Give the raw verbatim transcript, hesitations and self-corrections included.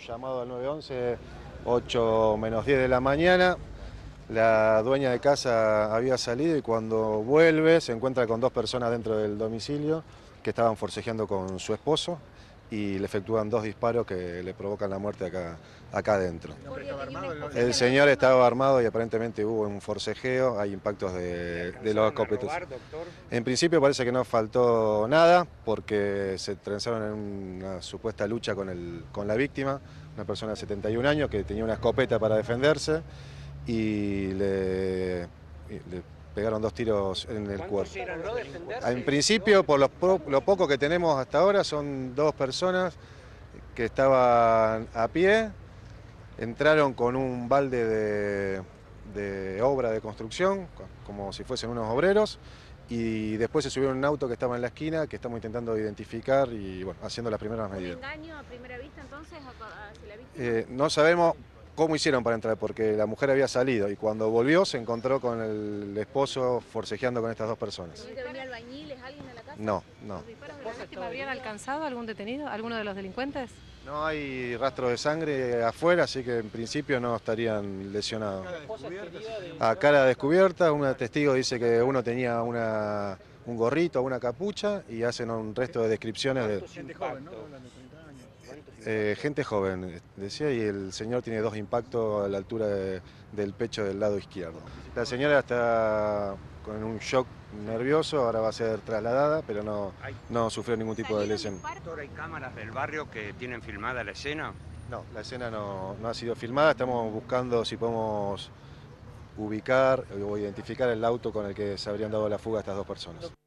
llamado al nueve once, ocho menos diez de la mañana. La dueña de casa había salido y cuando vuelve se encuentra con dos personas dentro del domicilio que estaban forcejeando con su esposo y le efectúan dos disparos que le provocan la muerte acá, acá adentro. El señor estaba armado y aparentemente hubo un forcejeo, hay impactos de, de los escopetos. En principio parece que no faltó nada porque se transaron en una supuesta lucha con, el, con la víctima, una persona de setenta y un años que tenía una escopeta para defenderse y le, le pegaron dos tiros en el cuerpo. En principio, por lo, lo poco que tenemos hasta ahora, son dos personas que estaban a pie, entraron con un balde de, de obra de construcción, como si fuesen unos obreros, y después se subieron a un auto que estaba en la esquina, que estamos intentando identificar y bueno, haciendo las primeras medidas. ¿Un engaño a primera vista entonces hacia la víctima? Eh, no sabemos cómo hicieron para entrar, porque la mujer había salido y cuando volvió se encontró con el esposo forcejeando con estas dos personas. ¿No venía albañiles, alguien de la casa? No, no. ¿Los disparos de la víctima ¿Habrían alcanzado algún detenido, alguno de los delincuentes? No hay rastro de sangre afuera, así que en principio no estarían lesionados. A cara descubierta, un testigo dice que uno tenía una, un gorrito, una capucha y hacen un resto de descripciones de... Gente joven, ¿no? Eh, gente joven, decía, y el señor tiene dos impactos a la altura de, del pecho del lado izquierdo. La señora está con un shock nervioso, ahora va a ser trasladada, pero no, no sufrió ningún tipo de lesión. ¿Hay cámaras del barrio que tienen filmada la escena? No, la escena no, no ha sido filmada, estamos buscando si podemos ubicar o identificar el auto con el que se habrían dado la fuga a estas dos personas.